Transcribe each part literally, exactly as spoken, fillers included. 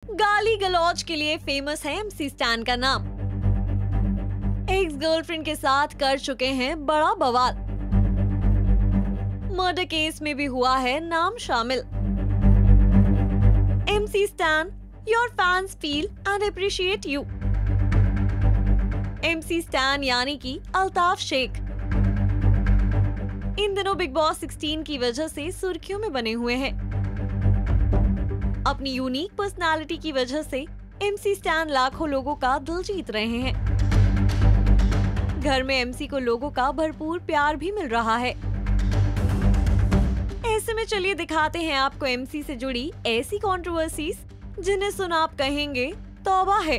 गाली गलौज के लिए फेमस है एमसी स्टैन का नाम। एक्स गर्लफ्रेंड के साथ कर चुके हैं बड़ा बवाल। मर्डर केस में भी हुआ है नाम शामिल। MC Stan, your fans feel and appreciate you. MC Stan यानी कि अल्ताफ शेख इन दिनों बिग बॉस सोलह की वजह से सुर्खियों में बने हुए हैं। अपनी यूनिक पर्सनालिटी की वजह से एमसी स्टैन लाखों लोगों का दिल जीत रहे हैं। घर में एमसी को लोगों का भरपूर प्यार भी मिल रहा है। ऐसे में चलिए दिखाते हैं आपको एमसी से जुड़ी ऐसी कंट्रोवर्सीज जिन्हें सुन आप कहेंगे तौबा है।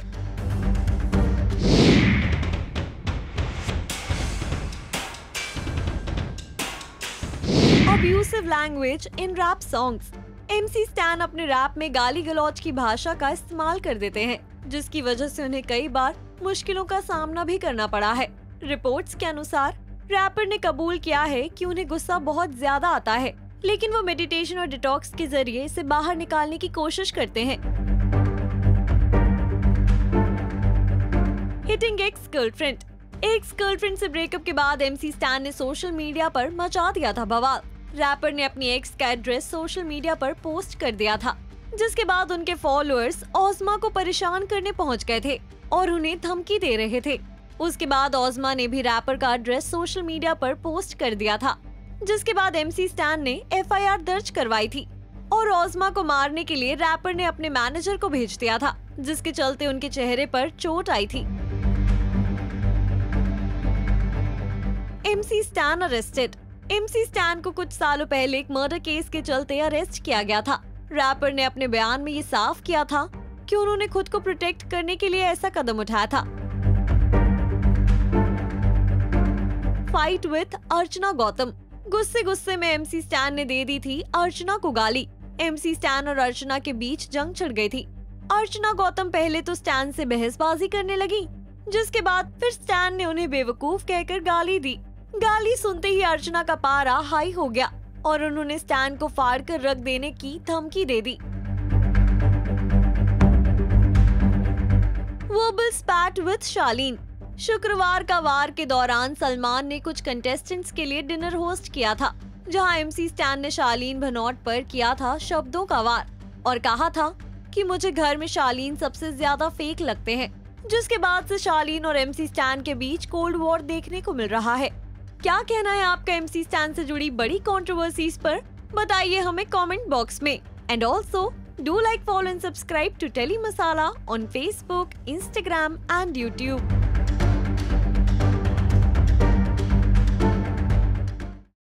Abusive language in rap songs. MC Stan अपने रैप में गाली गलौज की भाषा का इस्तेमाल कर देते हैं, जिसकी वजह से उन्हें कई बार मुश्किलों का सामना भी करना पड़ा है। रिपोर्ट्स के अनुसार रैपर ने कबूल किया है कि उन्हें गुस्सा बहुत ज्यादा आता है, लेकिन वो मेडिटेशन और डिटॉक्स के जरिए इसे बाहर निकालने की कोशिश करते हैं। Hitting ex girlfriend. Ex girlfriend से ब्रेकअप के बाद एमसी स्टैन ने सोशल मीडिया पर मचा दिया था बवाल। रैपर ने अपनी एक्स का एड्रेस सोशल मीडिया पर पोस्ट कर दिया था, जिसके बाद उनके फॉलोअर्स ओज़मा को परेशान करने पहुंच गए थे और उन्हें धमकी दे रहे थे। उसके बाद ओज़मा ने भी रैपर का एड्रेस सोशल मीडिया पर पोस्ट कर दिया था, जिसके बाद एमसी स्टैन ने एफ आई आर दर्ज करवाई थी और ओज़मा को मारने के लिए रैपर ने अपने मैनेजर को भेज दिया था, जिसके चलते उनके चेहरे पर चोट आई थी। MC Stan arrested. MC Stan को कुछ सालों पहले एक मर्डर केस के चलते अरेस्ट किया गया था। रैपर ने अपने बयान में ये साफ किया था कि उन्होंने खुद को प्रोटेक्ट करने के लिए ऐसा कदम उठाया था। Fight with Archana Gautam. गुस्से गुस्से में एमसी स्टैन ने दे दी थी अर्चना को गाली। एमसी स्टैन और अर्चना के बीच जंग छिड़ गई थी। अर्चना गौतम पहले तो स्टैन से बहसबाजी करने लगी, जिसके बाद फिर स्टैन ने उन्हें बेवकूफ कहकर गाली दी। गाली सुनते ही अर्चना का पारा हाई हो गया और उन्होंने स्टैन को फाड़ कर रख देने की धमकी दे दी। वर्बल स्पैट विद शालीन। शुक्रवार का वार के दौरान सलमान ने कुछ कंटेस्टेंट्स के लिए डिनर होस्ट किया था, जहां एमसी स्टैन ने शालीन भनोट पर किया था शब्दों का वार और कहा था कि मुझे घर में शालीन सबसे ज्यादा फेक लगते हैं, जिसके बाद से शालीन और एमसी स्टैन के बीच कोल्ड वॉर देखने को मिल रहा है। क्या कहना है आपका एमसी स्टैन से जुड़ी बड़ी कंट्रोवर्सीज पर? बताइए हमें कमेंट बॉक्स में। And also do like, follow and subscribe to telly Masala on Facebook, Instagram and YouTube.